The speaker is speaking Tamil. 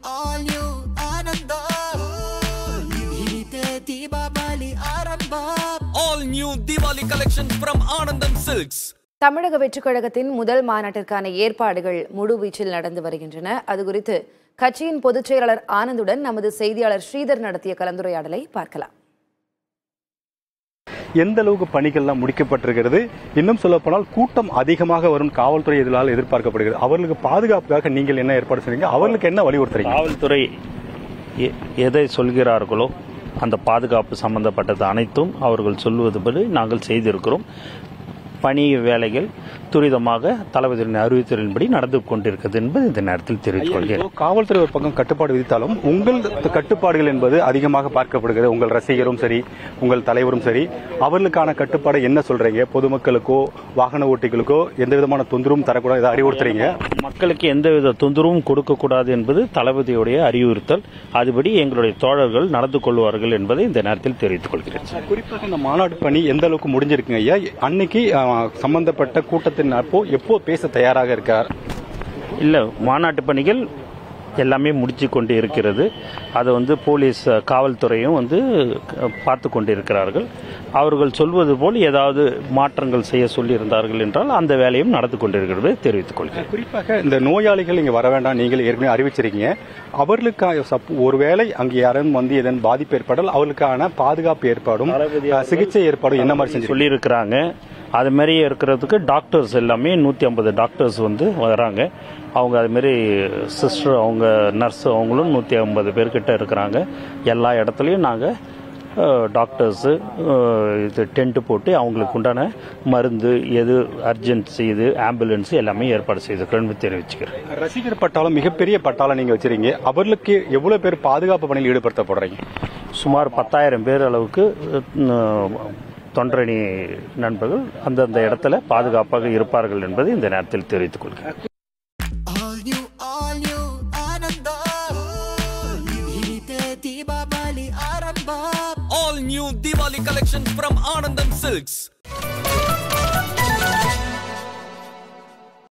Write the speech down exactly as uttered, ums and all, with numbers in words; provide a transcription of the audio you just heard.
all new Anand. All new Diwali collection from Anand and Silks. தமிழக வெற்றிக் கழகத்தின் முதல் மாநாட்டிற்கான ஏற்பாடுகள் முழுவீச்சில் நடந்து வருகின்றன. அது குறித்து கட்சியின் பொதுச் செயலாளர் ஆனந்துடன் நமது செய்தியாளர் ஸ்ரீதர் நடத்திய கலந்துரையாடலை பார்க்கலாம். எந்த அளவுக்கு பணிகள்லாம் முடிக்கப்பட்டிருக்கிறது, இன்னும் சொல்ல போனால் கூட்டம் அதிகமாக வரும் காவல்துறை இதனால் எதிர்பார்க்கப்படுகிறது. அவர்களுக்கு பாதுகாப்புக்காக நீங்கள் என்ன ஏற்பாடு செய்றீங்க, அவர்களுக்கு என்ன வலியுறுத்துறீங்க? காவல்துறை எதை சொல்கிறார்களோ அந்த பாதுகாப்பு சம்பந்தப்பட்டது அனைத்தும் அவர்கள் சொல்வதுபடி நாங்கள் செய்திருக்கிறோம். பணி வேலைகள் துரிதமாக தளபதியின் அறிவித்தலின்படி நடந்து கொண்டிருக்கிறது என்பது இந்த நேரத்தில் தெரிவித்துக் கொள்கிறேன். காவல்துறை ஒரு பக்கம் கட்டுப்பாடு விதித்தாலும் உங்கள் கட்டுப்பாடுகள் என்பது அதிகமாக பார்க்கப்படுகிறது. உங்கள் ரசிகரும் சரி, உங்கள் தலைவரும் சரி, அவர்களுக்கான கட்டுப்பாடு என்ன சொல்றீங்க? பொதுமக்களுக்கோ வாகன ஓட்டிகளுக்கோ எந்த விதமான தொந்தரவும் தரக்கூடாது, இதை அறிவுறுத்துறீங்க. மக்களுக்கு எந்தவித தொந்தரவும் கொடுக்கக்கூடாது என்பது தளபதியுடைய அறிவுறுத்தல். அதுபடி எங்களுடைய தோழர்கள் நடந்து கொள்வார்கள் என்பதை இந்த நேரத்தில் தெரிவித்துக் கொள்கிறேன். குறிப்பாக இந்த மாநாடு பணி எந்த அளவுக்கு முடிஞ்சிருக்குங்க ஐயா? அன்னைக்கு சம்பந்தப்பட்ட கூட்டத்தின் அப்போ எப்போ பேச தயாராக இருக்கார்? இல்ல, மாநாட்டு பணிகள் எல்லாமே முடிச்சு கொண்டு இருக்கிறது. அதை வந்து போலீஸ் காவல்துறையும் வந்து பார்த்து கொண்டிருக்கிறார்கள். அவர்கள் சொல்வது போல் ஏதாவது மாற்றங்கள் செய்ய சொல்லியிருந்தார்கள் என்றால் அந்த வேலையும் நடந்து கொண்டிருக்கிறது தெரிவித்துக் கொள்கிறேன். குறிப்பாக இந்த நோயாளிகள் இங்கே வர வேண்டாம் நீங்கள் ஏற்கனவே அறிவிச்சிருக்கீங்க. அவர்களுக்காக ஒருவேளை அங்கே யாரும் வந்து எதன் பாதிப்பு ஏற்பட்டால் அவர்களுக்கான பாதுகாப்பு ஏற்பாடும் சிகிச்சை ஏற்பாடும் என்ன மாதிரி செஞ்சு சொல்லியிருக்கிறாங்க. அது மாதிரி இருக்கிறதுக்கு டாக்டர்ஸ் எல்லாமே நூற்றி ஐம்பது டாக்டர்ஸ் வந்து வராங்க. அவங்க அதுமாரி சிஸ்டர், அவங்க நர்ஸ், அவங்களும் நூற்றி ஐம்பது பேர்கிட்ட இருக்கிறாங்க. எல்லா இடத்துலையும் நாங்கள் டாக்டர்ஸு இது டென்ட்டு போட்டு அவங்களுக்கு உண்டான மருந்து, எது அர்ஜென்சி, இது ஆம்புலன்ஸ் எல்லாமே ஏற்பாடு செய்திருக்கிறேன்னு தெரிவிச்சுக்கிறேன். ரசிகர் பட்டாளம் மிகப்பெரிய பட்டாளம் நீங்கள் வச்சிருக்கீங்க. அவர்களுக்கு எவ்வளோ பேர் பாதுகாப்பு பணியில் ஈடுபடுத்தப்படுறீங்க? சுமார் பத்தாயிரம் பேர் அளவுக்கு தொண்டரணி நண்பர்கள் அந்தந்த இடத்துல பாதுகாப்பாக இருப்பார்கள் என்பதை இந்த நேரத்தில் தெரிவித்துக் கொள்கிறேன். All new Diwali collection from Anand and Silks.